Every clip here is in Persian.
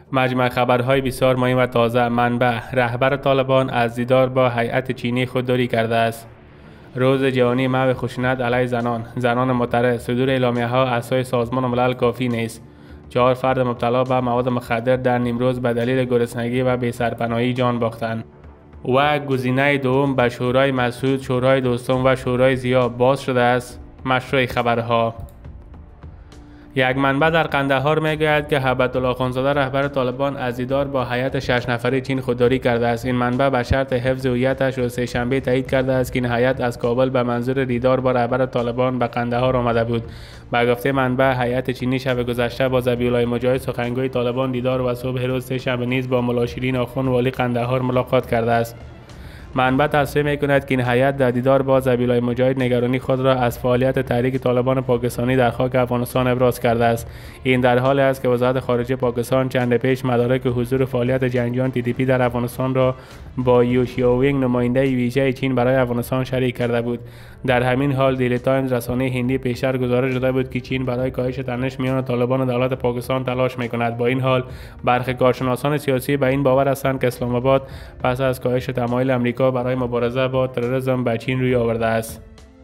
مجمع خبرهای بسیار مهم و تازه. منبع: رهبر طالبان از دیدار با هیئت چینی خودداری کرده است. روز جهانی محو خشونت علیه زنان معترض: صدور اعلامیه‌ها اساس سازمان ملل کافی نیست. 4 فرد مبتلا به مواد مخدر در نیمروز به دلیل گرسنگی و بی‌سرپناهی جان باختند. و گزینه دوم به شورای مسعود، شورای دوستم و شورای ضیا باز شده است. مشروع خبرها: یک منبع در قندهار میگوید که هیبت‌الله آخوندزاده رهبر طالبان از دیدار با هیئت 6 نفره چین خودداری کرده است. این منبع به شرط حفظ هویتش روز سه‌شنبه تایید کرده است که این هیئت از کابل به منظور دیدار با رهبر طالبان به قندهار آمده بود. به گفته منبع، هیئت چینی شب گذشته با ذبیح‌الله مجاهد سخنگوی طالبان دیدار و صبح روز سه‌شنبه نیز با ملا شیرین آخوند والی قندهار ملاقات کرده است. منبع تصریح می‌کند که این هیئت در دیدار با ذبیح‌الله مجاهد نگرانی خود را از فعالیت تحریک طالبان پاکستانی در خاک افغانستان ابراز کرده است. این در حالی است که وزارت خارجه پاکستان چند پیش مدارک حضور فعالیت جنگجویان TTP در افغانستان را با یو شیاوینگ نماینده ویژه چین برای افغانستان شریک کرده بود. در همین حال دیلی تایمز رسانه هندی پیشتر گزارش داده بود که چین برای کاهش تنش میان طالبان و دولت پاکستان تلاش می‌کند. با این حال برخی کارشناسان سیاسی به این باور هستند که اسلام آباد پس از کاهش تمایل آمریکا برای مبارزه با تروریسم به چین روی آورده است.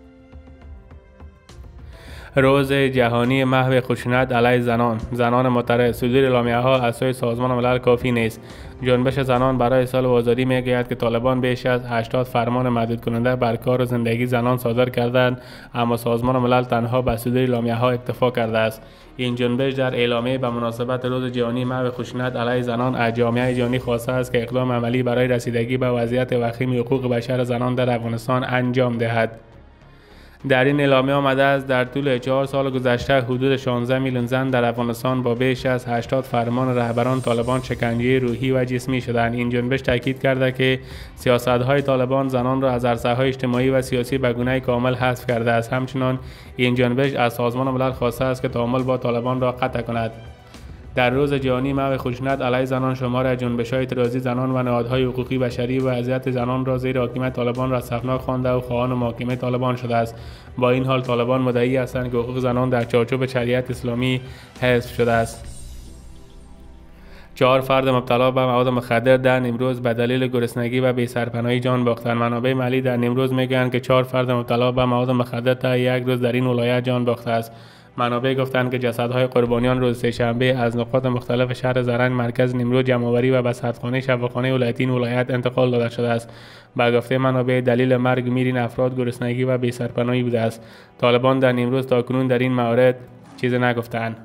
روز جهانی محو خشونت علیه زنان معترض: صدور اعلامیه‌ها اساس سازمان ملل کافی نیست. جنبش زنان برای سال آزادی میگوید که طالبان بیش از 80 فرمان محدود کننده بر کار و زندگی زنان صادر کردند، اما سازمان ملل تنها به صدور اعلامیه‌ها اکتفا کرده است. این جنبش در اعلامیه به مناسبت روز جهانی محو خشونت علیه زنان از جامعه جهانی خواسته است که اقدام عملی برای رسیدگی به وضعیت وخیم حقوق بشر زنان در افغانستان انجام دهد. در این اعلامیه آمده است در طول 4 سال گذشته حدود 16 میلیون زن در افغانستان با بیش از 80 فرمان رهبران طالبان شکنجه روحی و جسمی شدند. این جنبش تاکید کرده که سیاست‌های طالبان زنان را از عرصه‌های اجتماعی و سیاسی به گونه کامل حذف کرده است. همچنین این جنبش از سازمان ملل خواسته است که تعامل با طالبان را قطع کند. در روز جهانی محو خشونت علیه زنان شمار از جنبش‌های اعتراضی زنان و نهادهای حقوقی بشری و اذیت زنان را زیر حاکمیت طالبان را رسفناک خوانده و خواهان محاکمه طالبان شده است. با این حال طالبان مدعی هستند که حقوق زنان در چارچوب شریعت اسلامی حفظ شده است. 4 فرد مبتلا به مواد مخدر در نیمروز به دلیل گرسنگی و بی‌سرپناهی جان باختند. منابع محلی در نیمروز میگویند که 4 فرد مبتلا به مواد مخدر تا یک روز در این ولایت جان باخته است. منابع گفتند که جسدهای قربانیان روز سه‌شنبه از نقاط مختلف شهر زرنج مرکز نیمروز جمع‌آوری و به سردخانه شفاخانه ولایتی این ولایت انتقال داده شده است. به گفته منابع دلیل مرگ میرین افراد گرسنگی و بی‌سرپناهی بوده است. طالبان در نیمروز تاکنون در این مورد چیزی نگفتند.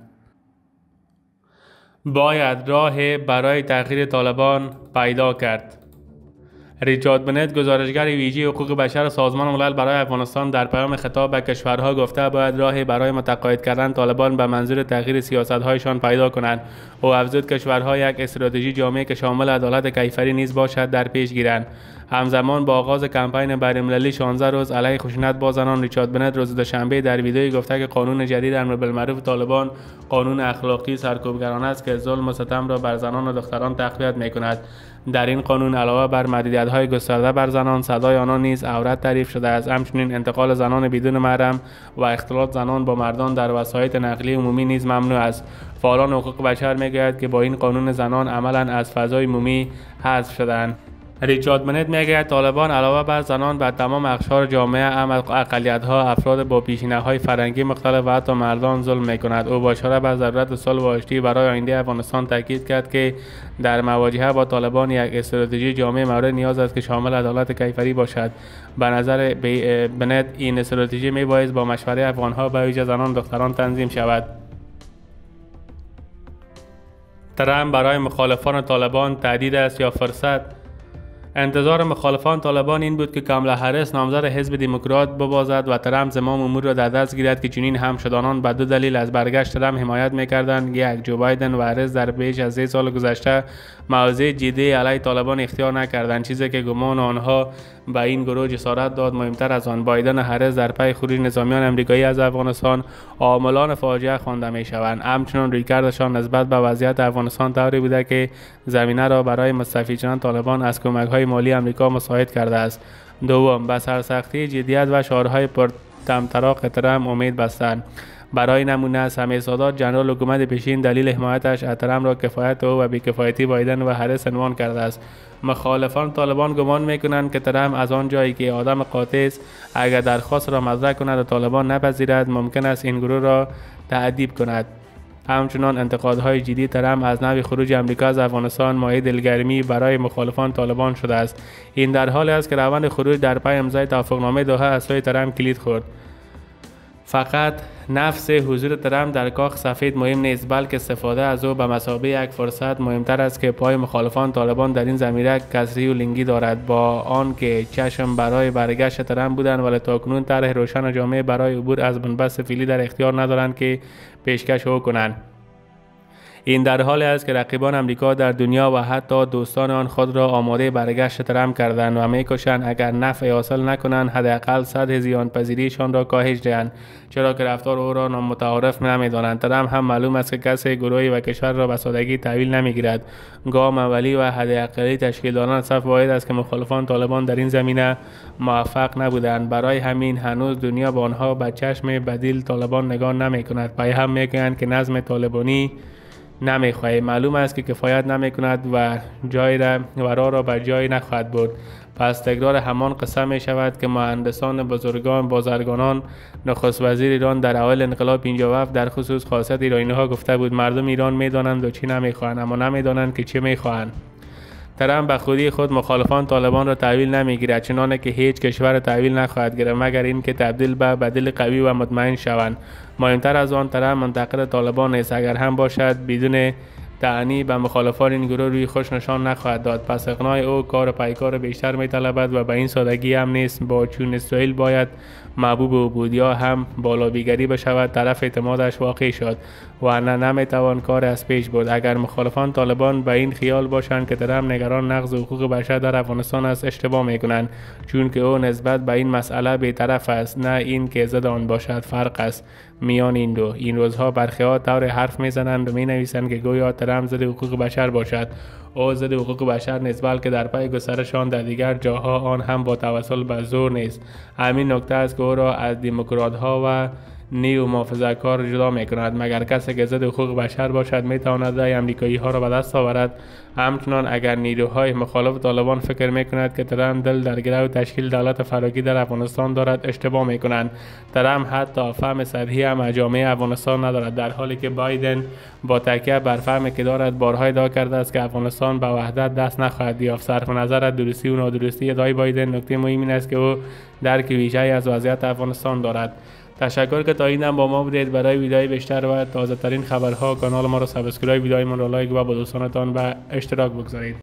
باید راه برای تغییر طالبان پیدا کرد. ریچارد بنت، گزارشگر ویژه حقوق بشر سازمان ملل برای افغانستان، در پیام خطاب به کشورها گفته باید راهی برای متقاعد کردن طالبان به منظور تغییر سیاست‌هایشان پیدا کنند. او افزود کشورها یک استراتژی جامع که شامل عدالت کیفری نیز باشد در پیش گیرند. همزمان با آغاز کمپین بین‌المللی 16 روز علیه خشونت با زنان، ریچارد بنت روز دوشنبه در ویدئویی گفته که قانون جدید امر بالمعروف طالبان قانون اخلاقی سرکوبگرانه است که ظلم و ستم را بر زنان و دختران تقویت می‌کند. در این قانون علاوه بر محدودیت‌های گسترده بر زنان، صدای آنان نیز عورت تعریف شده است. همچنین انتقال زنان بدون محرم و اختلاط زنان با مردان در وسایط نقلیه عمومی نیز ممنوع است. فعالان حقوق بشر می‌گویند که با این قانون زنان عملاً از فضای عمومی حذف شدند. ریچارد بنت میگوید طالبان علاوه بر زنان بر تمام اقشار جامعه، اقلیت‌ها، افراد با پیشینه‌های فرهنگی مختلف و حتی مردان ظلم می‌کند. او با اشاره به ضرورت صلح و آشتی برای آینده افغانستان تاکید کرد که در مواجهه با طالبان یک استراتژی جامع مورد نیاز است که شامل عدالت کیفری باشد. به نظر بنت این استراتژی میبایست با مشورت افغان‌ها به ویژه زنان و دختران تنظیم شود. ترامپ برای مخالفان طالبان تهدید است یا فرصت؟ انتظار مخالفان طالبان این بود که کاملا هریس نامزد حزب دموکرات ببازد و ترامپ زمام امور را در دست گیرد که چنین همشدانان به 2 دلیل از برگشت ترامپ حمایت می‌کردند. یک، جو بایدن و هریس در بیش از 3 سال گذشته موضع جدی علیه طالبان اختیار نکردند، چیزی که گمان آنها به این گروه جسارت داد. مهمتر از آن، بایدن و هریس در پی خروج نظامیان آمریکایی از افغانستان عاملان فاجعه خوانده می‌شوند. همچنین رویکردشان نسبت به وضعیت افغانستان طوری بوده که زمینه را برای مستفید شدن طالبان از کمک‌های مالی آمریکا مساعد کرده است. دوم، به سرسختی، جدیت و شعارهای طمطراق ترامپ امید بستند. برای نمونه سمی سادات جنرال حکومت پیشین دلیل حمایتش از ترامپ را کفایت او و بیکفایتی بایدن و هریس عنوان کرده است. مخالفان طالبان گمان میکنند که ترامپ از آن جایی که آدم قاطع است اگر درخواست را مطرح کند و طالبان نپذیرد ممکن است این گروه را تأدیب کند. همچنان انتقادهای جدی ترامپ از نوع خروج امریکا از افغانستان مایه دلگرمی برای مخالفان طالبان شده است. این در حالی است که روند خروج در پی امضای توافقنامه دوحه از سوی ترامپ کلید خورد. فقط نفس حضور ترامپ در کاخ سفید مهم نیست، بلکه استفاده از او به مثابه یک فرصت مهمتر است که پای مخالفان طالبان در این زمینه کسری و لنگی دارد. با آنکه چشم برای برگشت ترامپ بودند ولی تاکنون طرح روشن و جامع برای عبور از بنبست فعلی در اختیار ندارند که پیشکش او کنند. این در حالی است که رقیبان امریکا در دنیا و حتی دوستان آن خود را آماده برگشت ترامپ کردند و می‌کوشند اگر نفع حاصل نکنند حداقل سطح زیان پذیریشان را کاهش دهند، چرا که رفتار او را نامتعارف نمی‌دانند. ترامپ هم معلوم است که کسی گروهی و کشور را به سادگی تحویل نمی‌گیرد. گام اولی و حداقلی تشکیل دادن صف واحد است که مخالفان طالبان در این زمینه موفق نبودند. برای همین هنوز دنیا به آنها به چشم بدیل طالبان نگاه نمی‌کند. پیام می‌گویند که نظم طالبانی نمیخواهد. معلوم است که کفایت نمی کند و راه را به جای نخواهد برد. پس تکرار همان قصه می شود که مهندسان بازرگانان نخست وزیر ایران در اوایل انقلاب 57 در خصوص خاصیت ایرانی ها گفته بود مردم ایران می دانند و چی نمی خواهند اما نمی دانند که چی می خواهند. ترامپ به خودی خود مخالفان طالبان را تحویل نمیگیرد، چنانه که هیچ کشور تحویل نخواهد گرفت مگر اینکه تبدیل به بدیل قوی و مطمئن شوند. مهمتر از آن ترامپ منتقد طالبان نیست، اگر هم باشد بدون تعنی به مخالفان این گروه روی خوش نشان نخواهد داد. پس اقناع او کار پیکار بیشتر می‌طلبد و به این سادگی هم نیست. با چون اسرائیل باید محبوب او بود یا هم بالابیگری بشود طرف اعتمادش واقع شد و نه نمیتوان کار از پیش برد. اگر مخالفان طالبان به این خیال باشند که ترامپ نگران نقض حقوق بشر در افغانستان است اشتباه میکنند، چون که او نسبت به این مسئله بی‌طرف است، نه این که ضد آن باشد. فرق است میان این دو. این روزها برخی‌ها طور حرف میزنند و مینویسند که گویا ترامپ ضد حقوق بشر باشد. او ضد حقوق بشر نیست، بلکه در پی گسترش آن در دیگر جاها، آن هم با توسل به زور نیست. همین نکته است که او را از دموکرات‌ها و نیو محافظه‌کار جدا می‌کند. مگر کسی که ضد حقوق بشر باشد می‌تواند رأی آمریکایی‌ها را به دست آورد؟ همچنان اگر نیروهای مخالف طالبان فکر می‌کنند که ترامپ دل در گرو تشکیل دولت فراگیر در افغانستان دارد اشتباه می‌کنند. ترامپ حتی فهم سطحی هم از جامعه افغانستان ندارد، در حالی که بایدن با تکیه بر فهمی که دارد بارها ادعا کرده است که افغانستان به وحدت دست نخواهد یافت. صرف نظر از درستی و نادرستی ادعای بایدن، نکته مهم این است که او درک ویژه‌ای از وضعیت افغانستان دارد. تشکر که تا این هم با ما بودید. برای ویدیوهای بیشتر و تازه ترین خبرها کانال ما را سابسکرایب، ویدیوهای ما را لایک و با دوستانتان به اشتراک بگذارید.